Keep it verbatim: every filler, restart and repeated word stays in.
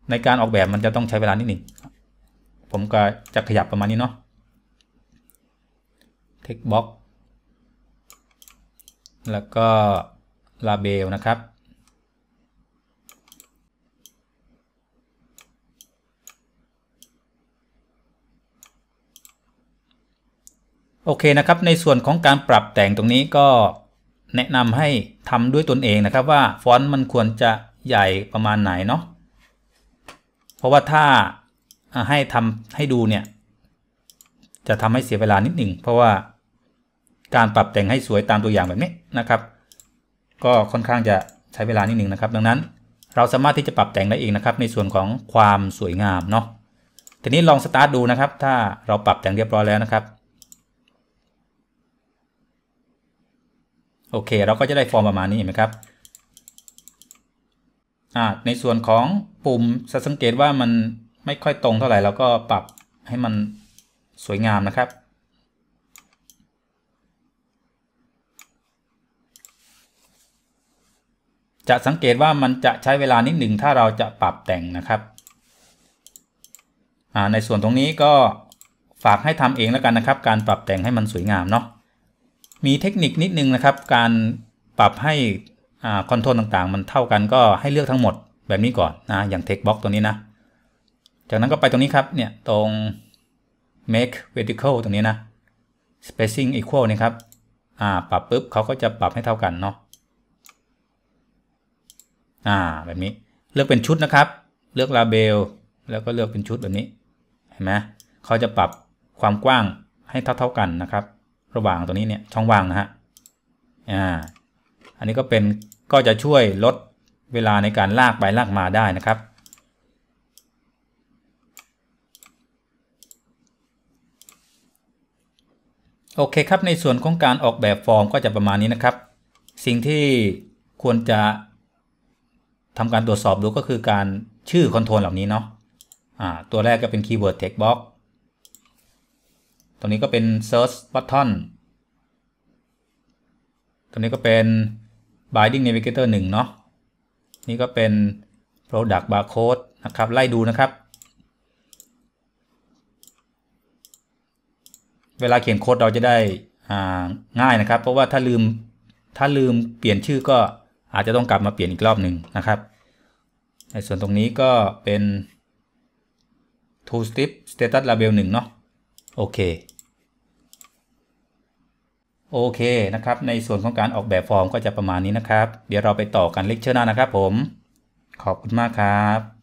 ในการออกแบบมันจะต้องใช้เวลานิดหนึ่งผมก็จะขยับประมาณนี้เนาะ text box แล้วก็ label นะครับโอเคนะครับในส่วนของการปรับแต่งตรงนี้ก็แนะนำให้ทำด้วยตนเองนะครับว่าฟอนต์มันควรจะใหญ่ประมาณไหนเนาะเพราะว่าถ้าให้ทำให้ดูเนี่ยจะทำให้เสียเวลานิดหนึ่งเพราะว่าการปรับแต่งให้สวยตามตัวอย่างแบบนี้นะครับก็ค่อนข้างจะใช้เวลานิดหนึ่งนะครับดังนั้นเราสามารถที่จะปรับแต่งได้เองนะครับในส่วนของความสวยงามเนาะทีนี้ลองสตาร์ทดูนะครับถ้าเราปรับแต่งเรียบร้อยแล้วนะครับโอเคเราก็จะได้ฟอร์มประมาณนี้เห็นไหมครับอ่าในส่วนของปุ่มสังเกตว่ามันไม่ค่อยตรงเท่าไหร่เราก็ปรับให้มันสวยงามนะครับจะสังเกตว่ามันจะใช้เวลานิดหนึ่งถ้าเราจะปรับแต่งนะครับอ่าในส่วนตรงนี้ก็ฝากให้ทำเองแล้วกันนะครับการปรับแต่งให้มันสวยงามเนาะมีเทคนิคนิดนึงนะครับการปรับให้คอนโทรลต่างๆมันเท่ากันก็ให้เลือกทั้งหมดแบบนี้ก่อนนะอย่าง text box ตัวนี้นะจากนั้นก็ไปตรงนี้ครับเนี่ยตรง make vertical ตรงนี้นะ spacing equal นี่ครับอ่าปรับปุ๊บเขาก็จะปรับให้เท่ากันเนาะอ่าแบบนี้เลือกเป็นชุดนะครับเลือก label แล้วก็เลือกเป็นชุดแบบนี้เห็นไหมเขาจะปรับความกว้างให้เท่าๆกันนะครับระหว่างตัวนี้เนี่ยช่องว่างนะฮะอ่าอันนี้ก็เป็นก็จะช่วยลดเวลาในการลากไปลากมาได้นะครับโอเคครับในส่วนของการออกแบบฟอร์มก็จะประมาณนี้นะครับสิ่งที่ควรจะทำการตรวจสอบดูก็คือการชื่อคอนโทรลเหล่านี้เนาะอ่าตัวแรกก็เป็นคีย์เวิร์ด text box ตรงนี้ก็เป็น search button ตรงนี้ก็เป็น binding navigator หนึ่งเนาะนี่ก็เป็น product barcode นะครับไล่ดูนะครับเวลาเขียนโค้ดเราจะได้ง่ายนะครับเพราะว่าถ้าลืมถ้าลืมเปลี่ยนชื่อก็อาจจะต้องกลับมาเปลี่ยนอีกรอบหนึ่งนะครับในส่วนตรงนี้ก็เป็น two step status label หนึ่งเนาะโอเคโอเคนะครับในส่วนของการออกแบบฟอร์มก็จะประมาณนี้นะครับเดี๋ยวเราไปต่อกันเลคเชอร์หน้านะครับผมขอบคุณมากครับ